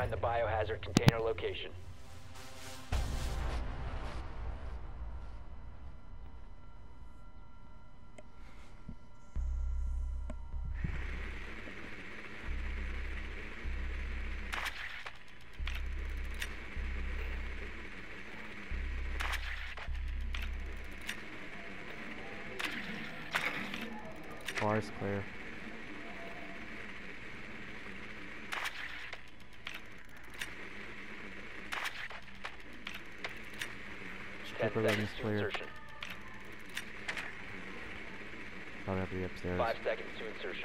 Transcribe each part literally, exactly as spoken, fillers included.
find the biohazard container location. Bar is clear. Stripper room is clear. Insertion. Probably have to be upstairs. Five seconds to insertion.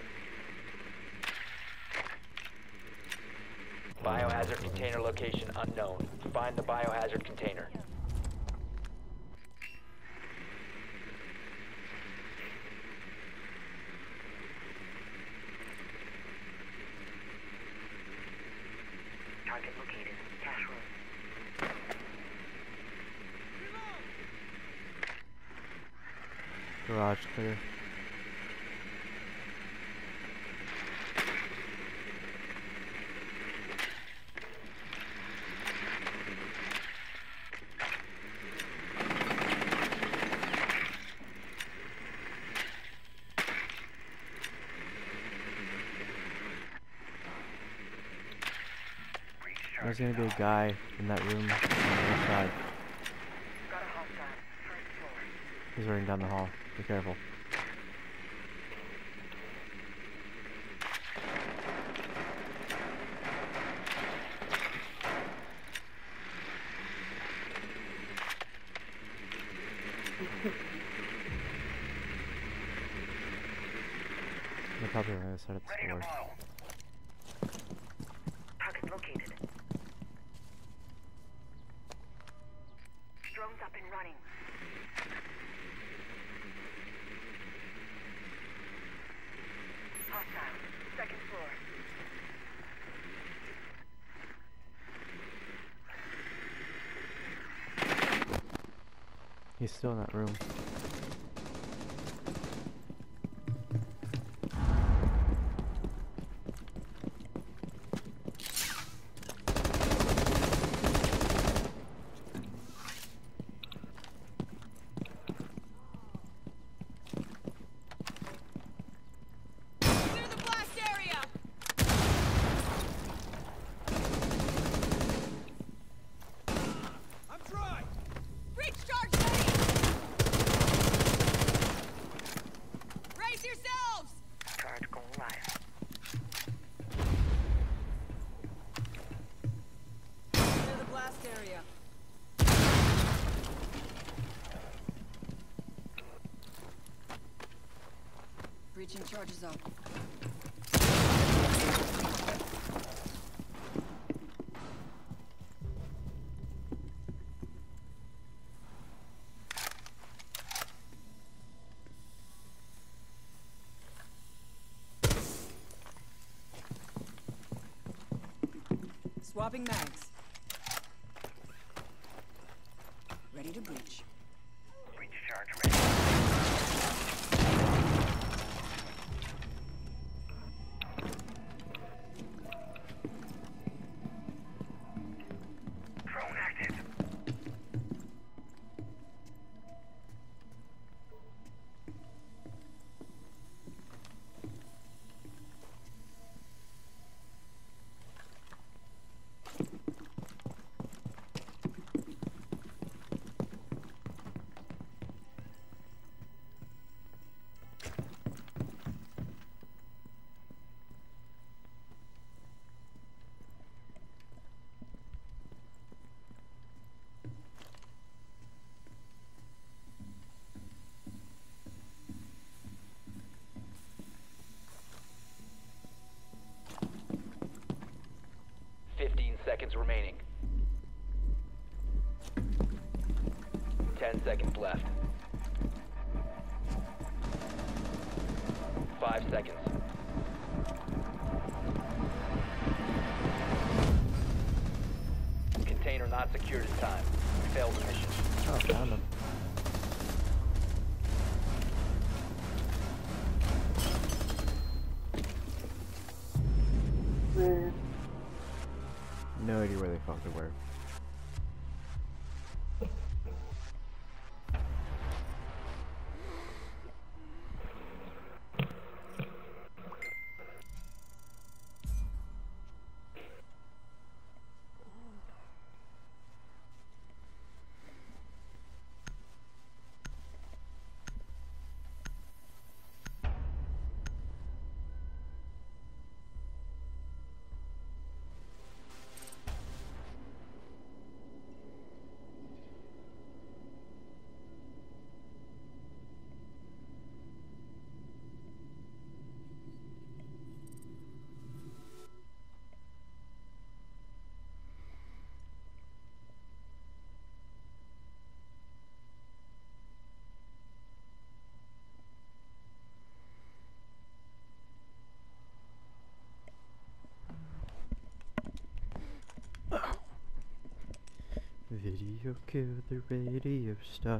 Biohazard container location unknown. Find the biohazard container. Target located. Cash room. Garage clear. There's gonna be a guy in that room on the other side. Got a hostile. First floor. He's running down the hall. Be careful. They're probably on the other side of the Ready to store. blow. Target located. Drones up and running. Hostile. Second floor. He's still in that room. Clear the blast area! I'm trying! Breach charge ready! Raise yourselves! Charge going live. Clear the blast area. Breaching charges up. Swapping mags. Ready to breach. Breach charge ready. Drone active. Fifteen seconds remaining. Ten seconds left. Five seconds. Container not secured in time. Failed the mission. Oh, found him. Oh, they were. Video killed the radio star.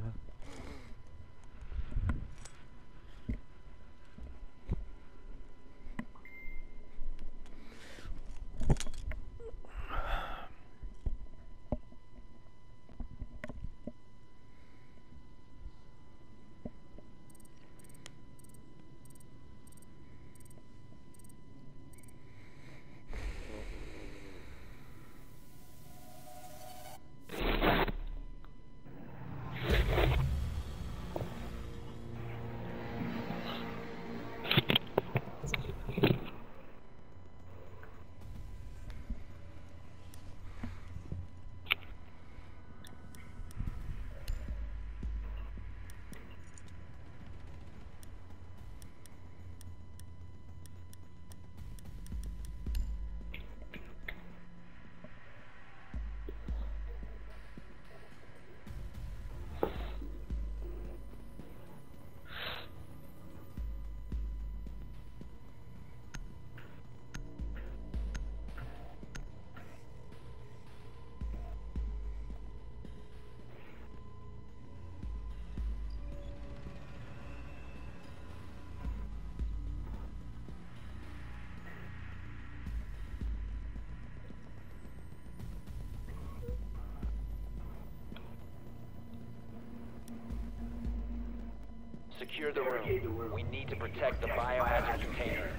Secure the room. We need to protect the biohazard container.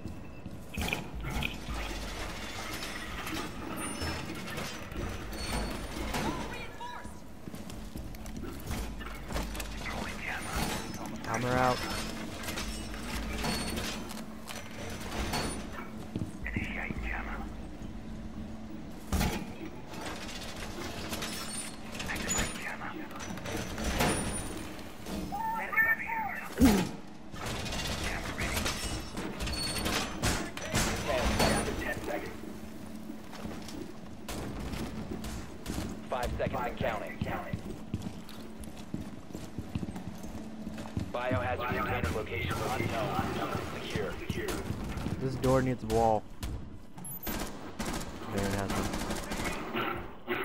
Armor out. Initiate jammer. Activate jammer. Setting up here. Jammer ready. ten seconds. Five seconds and counting. Biohazard container location unknown. Secure. This door needs a wall. There it has one.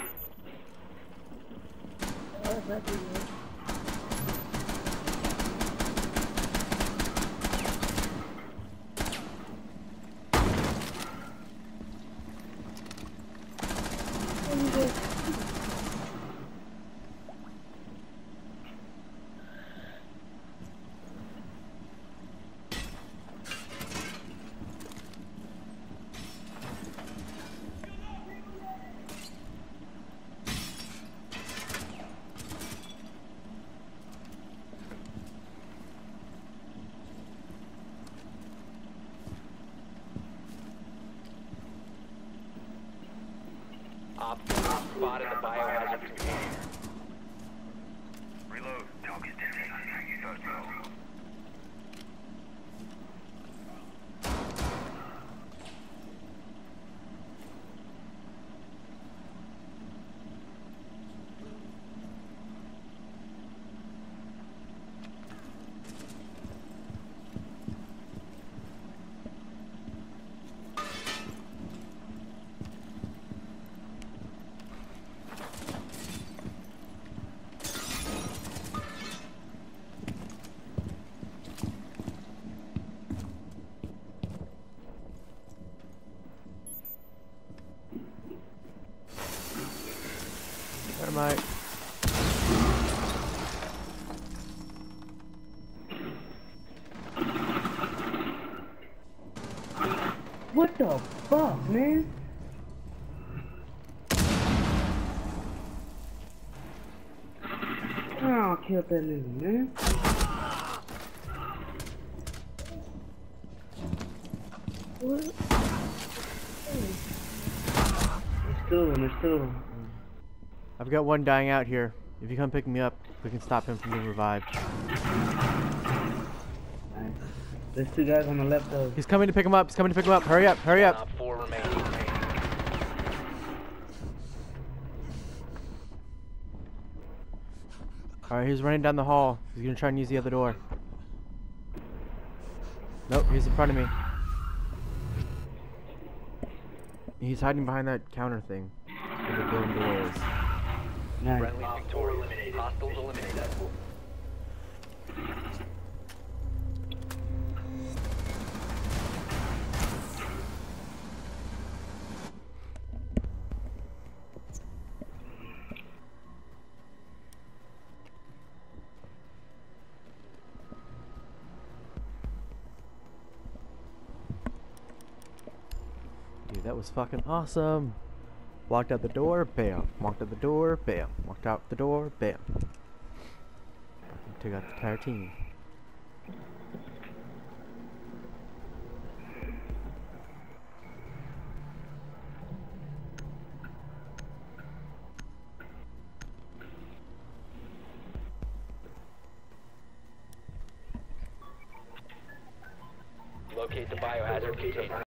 Op four spotted the biohazard container. Reload. Talk is busy. You don't know. What the fuck, man? Oh, I killed that nigga, man. What? There's two, there's two. I've got one dying out here. If you come pick me up, we can stop him from being revived. Alright. There's two guys on the left though. He's coming to pick him up. He's coming to pick him up. Hurry up, hurry up. Op four remaining. Alright, he's running down the hall. He's gonna try and use the other door. Nope, he's in front of me. He's hiding behind that counter thing. Where the building door is. Nice. Friendly victorious. Hostiles eliminated. Dude, that was fucking awesome. Walked out the door, bam. Walked out the door, bam. Walked out the door, bam. Fucking took out the entire team. Locate the biohazard container.